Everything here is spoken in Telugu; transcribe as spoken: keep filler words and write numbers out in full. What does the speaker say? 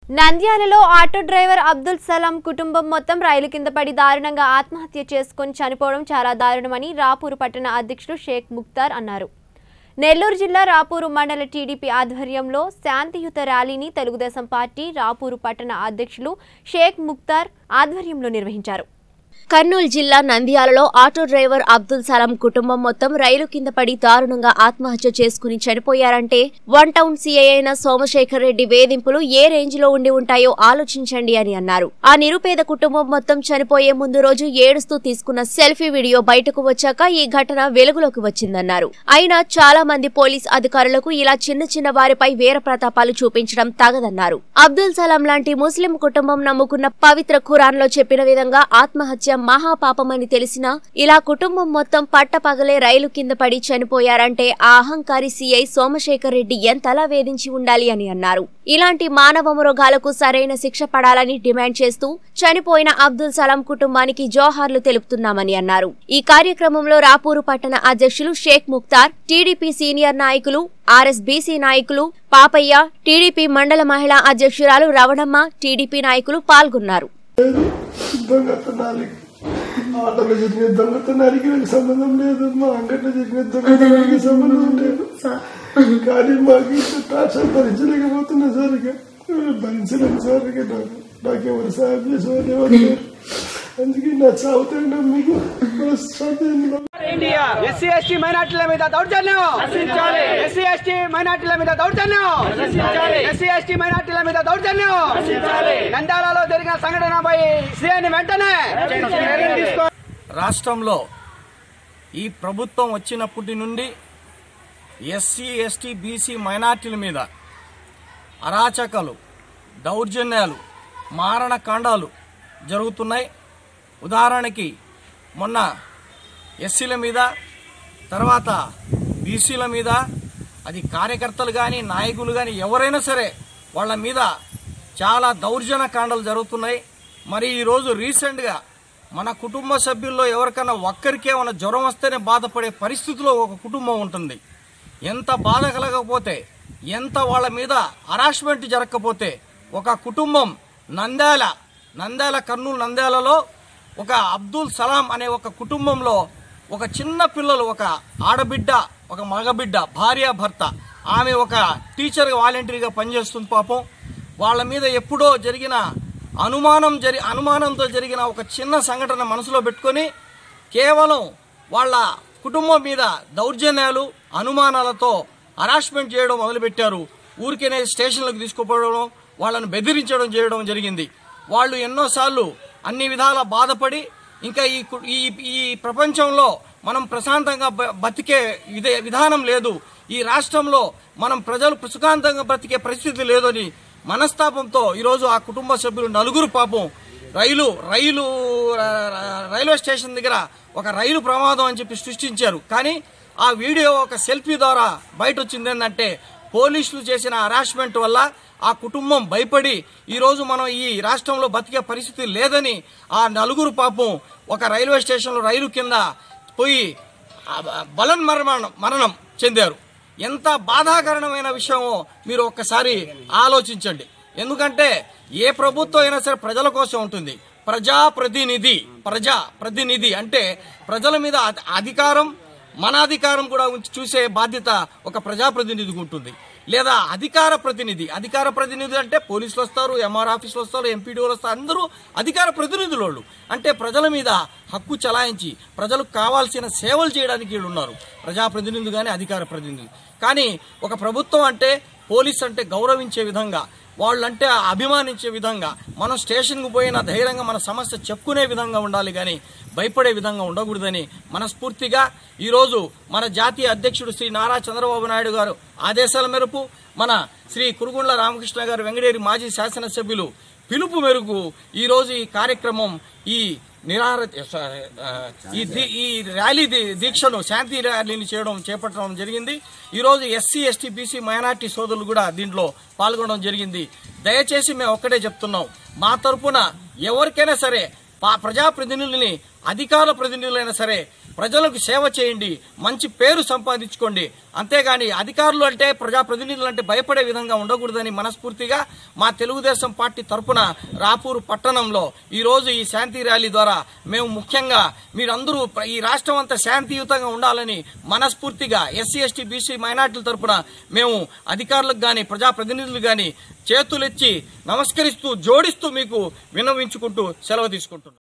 నంద్యాలలో ఆటో డ్రైవర్ అబ్దుల్ సలాం కుటుంబం మొత్తం రైలు కింద పడి దారుణంగా ఆత్మహత్య చేసుకొని చనిపోవడం చాలా దారుణమని రాపూరు పట్టణ అధ్యక్షుడు షేక్ ముక్తార్ అన్నారు. నెల్లూరు జిల్లా రాపూరు మండల టీడీపీ ఆధ్వర్యంలో శాంతియుత ర్యాలీని తెలుగుదేశం పార్టీ రాపూరు పట్టణ అధ్యక్షులు షేక్ ముక్తార్ ఆధ్వర్యంలో నిర్వహించారు. కర్నూలు జిల్లా నంద్యాలలో ఆటో డ్రైవర్ అబ్దుల్ సలాం కుటుంబం మొత్తం రైలు కింద పడి దారుణంగా ఆత్మహత్య చేసుకుని చనిపోయారంటే వన్ టౌన్ సీఐ అయిన సోమశేఖర్ రెడ్డి వేధింపులు ఏ రేంజ్ లో ఉండి ఉంటాయో ఆలోచించండి అని అన్నారు. ఆ నిరుపేద కుటుంబం మొత్తం చనిపోయే ముందు రోజు ఏడుస్తూ తీసుకున్న సెల్ఫీ వీడియో బయటకు వచ్చాక ఈ ఘటన వెలుగులోకి వచ్చిందన్నారు. అయినా చాలా మంది పోలీస్ అధికారులకు ఇలా చిన్న చిన్న వారిపై వీర ప్రతాపాలు చూపించడం తగదన్నారు. అబ్దుల్ సలాం లాంటి ముస్లిం కుటుంబం నమ్ముకున్న పవిత్ర ఖురాన్ లో చెప్పిన విధంగా ఆత్మహత్య మహాపాపమని తెలిసినా ఇలా కుటుంబం మొత్తం పట్టపగలే రైలు కింద పడి చనిపోయారంటే ఆ అహంకారి సీఐ సోమశేఖర్ రెడ్డి ఎంతలా వేధించి ఉండాలి అని అన్నారు. ఇలాంటి మానవ మృగాలకు సరైన శిక్ష పడాలని డిమాండ్ చేస్తూ చనిపోయిన అబ్దుల్ సలాం కుటుంబానికి జోహార్లు తెలుపుతున్నామని అన్నారు. ఈ కార్యక్రమంలో రాపూరు పట్టణ అధ్యక్షులు షేక్ ముక్తార్, టీడీపీ సీనియర్ నాయకులు, ఆర్ఎస్బీసీ నాయకులు పాపయ్య, టీడీపీ మండల మహిళా అధ్యక్షురాలు రవణమ్మ, టీడీపీ నాయకులు పాల్గొన్నారు. ఆటోలో జరిగిన దొంగతనానికి నాకు సంబంధం లేదు, మా అంగట్లో జరిగిన దొంగతనానికి సంబంధం లేదు. కానీ మాకు ఇంత టార్చర్ భరించలేకపోతున్నా సార్. ఇక భరించలేము సార్. ఇక నాకు నాకెవరు సాయం చేసేవారు ఎవరు లేరు. అందుకే నా చావుతాను మీకు ఎస్సీ ఎస్టీ మైనార్టీల మీద దౌర్జన్యం, ఎస్సీ ఎస్టీ మైనార్టీల మీద దౌర్జన్యం, ఎస్సీ ఎస్టీ మైనార్టీల మీద దౌర్జన్యం. నంద్యాలలో జరిగిన సంఘటనపై సీఐని వెంటనే రాష్ట్రంలో ఈ ప్రభుత్వం వచ్చినప్పటి నుండి ఎస్సీ ఎస్టీ బీసీ మైనార్టీల మీద అరాచకాలు, దౌర్జన్యాలు, మారణకాండాలు జరుగుతున్నాయి. ఉదాహరణకి మొన్న ఎస్సీల మీద, తర్వాత బీసీల మీద, అది కార్యకర్తలు కానీ నాయకులు కానీ ఎవరైనా సరే వాళ్ళ మీద చాలా దౌర్జన్య కాండాలు జరుగుతున్నాయి. మరి ఈరోజు రీసెంట్గా మన కుటుంబ సభ్యుల్లో ఎవరికైనా ఒక్కరికే ఏమైనా జ్వరం వస్తేనే బాధపడే పరిస్థితిలో ఒక కుటుంబం ఉంటుంది. ఎంత బాధ కలగకపోతే, ఎంత వాళ్ళ మీద హరాస్మెంట్ జరగకపోతే ఒక కుటుంబం నంద్యాల నంద్యాల కర్నూలు నంద్యాలలో ఒక అబ్దుల్ సలాం అనే ఒక కుటుంబంలో ఒక చిన్న పిల్లలు, ఒక ఆడబిడ్డ, ఒక మగబిడ్డ, భార్య భర్త, ఆమె ఒక టీచర్గా వాలంటీర్గా పనిచేస్తుంది. పాపం వాళ్ళ మీద ఎప్పుడో జరిగిన అనుమానం జరి అనుమానంతో జరిగిన ఒక చిన్న సంఘటన మనసులో పెట్టుకొని కేవలం వాళ్ళ కుటుంబం మీద దౌర్జన్యాలు, అనుమానాలతో హరాస్మెంట్ చేయడం మొదలుపెట్టారు. ఊరికేనే స్టేషన్లకు తీసుకుపోవడం, వాళ్ళను బెదిరించడం చేయడం జరిగింది. వాళ్ళు ఎన్నోసార్లు అన్ని విధాల బాధపడి ఇంకా ఈ ఈ ప్రపంచంలో మనం ప్రశాంతంగా బతికే ఇదే విధానం లేదు, ఈ రాష్ట్రంలో మనం ప్రజలు సుఖాంతంగా బ్రతికే పరిస్థితి లేదని మనస్తాపంతో ఈరోజు ఆ కుటుంబ సభ్యులు నలుగురు పాపం రైలు రైలు రైల్వే స్టేషన్ దగ్గర ఒక రైలు ప్రమాదం అని చెప్పి సృష్టించారు. కానీ ఆ వీడియో ఒక సెల్ఫీ ద్వారా బయట వచ్చింది ఏంటంటే పోలీసులు చేసిన హరాస్మెంట్ వల్ల ఆ కుటుంబం భయపడి ఈరోజు మనం ఈ రాష్ట్రంలో బతికే పరిస్థితి లేదని ఆ నలుగురు పాపం ఒక రైల్వే స్టేషన్లో రైలు కింద పోయి బలన్ మరణం మరణం చెందారు. ఎంత బాధాకరమైన విషయమో మీరు ఒక్కసారి ఆలోచించండి. ఎందుకంటే ఏ ప్రభుత్వం అయినా సరే ప్రజల కోసం ఉంటుంది. ప్రజాప్రతినిధి ప్రజా ప్రతినిధి అంటే ప్రజల మీద అధికారం, మన అధికారం కూడా ఉంచి చూసే బాధ్యత ఒక ప్రజాప్రతినిధికి ఉంటుంది. లేదా అధికార ప్రతినిధి అధికార ప్రతినిధి అంటే పోలీసులు వస్తారు, ఎంఆర్ ఆఫీసులు వస్తారు, ఎంపీడీఓలు వస్తారు, అందరూ అధికార ప్రతినిధులు. వాళ్ళు అంటే ప్రజల మీద హక్కు చలాయించి ప్రజలకు కావాల్సిన సేవలు చేయడానికి వీళ్ళు ఉన్నారు, ప్రజాప్రతినిధులు కానీ అధికార ప్రతినిధులు. కానీ ఒక ప్రభుత్వం అంటే పోలీస్ అంటే గౌరవించే విధంగా, వాళ్ళంటే అభిమానించే విధంగా, మనం స్టేషన్కు పోయిన ధైర్యంగా మన సమస్య చెప్పుకునే విధంగా ఉండాలి కానీ భయపడే విధంగా ఉండకూడదని మనస్ఫూర్తిగా ఈరోజు మన జాతీయ అధ్యక్షుడు శ్రీ నారా చంద్రబాబు నాయుడు గారు ఆదేశాల మేరకు, మన శ్రీ కురుగుండ్ల రామకృష్ణ గారు వెంగడేరి మాజీ శాసనసభ్యులు పిలుపు మేరకు ఈరోజు ఈ కార్యక్రమం, ఈ నిరార ఈ ర్యాలీ దీక్షను, శాంతి ర్యాలీని చేయడం చేపట్టడం జరిగింది. ఈరోజు ఎస్సీ ఎస్టీ బీసీ మైనార్టీ సోదరులు కూడా దీంట్లో పాల్గొనడం జరిగింది. దయచేసి మేము ఒక్కటే చెప్తున్నాం, మా తరఫున ఎవరికైనా సరే ప్రజాప్రతినిధులని, అధికార ప్రతినిధులైనా సరే ప్రజలకు సేవ చేయండి, మంచి పేరు సంపాదించుకోండి. అంతేగాని అధికారులు అంటే ప్రజాప్రతినిధులు అంటే భయపడే విధంగా ఉండకూడదని మనస్ఫూర్తిగా మా తెలుగుదేశం పార్టీ తరఫున రాపూరు పట్టణంలో ఈరోజు ఈ శాంతి ర్యాలీ ద్వారా మేము ముఖ్యంగా మీరందరూ ఈ రాష్ట్రం అంతా శాంతియుతంగా ఉండాలని మనస్ఫూర్తిగా ఎస్సీ ఎస్టీ బీసీ మైనార్టీల తరఫున మేము అధికారులకు కానీ ప్రజాప్రతినిధులు కానీ చేతులెచ్చి నమస్కరిస్తూ జోడిస్తూ మీకు విన్నవించుకుంటూ సెలవు తీసుకుంటున్నాం.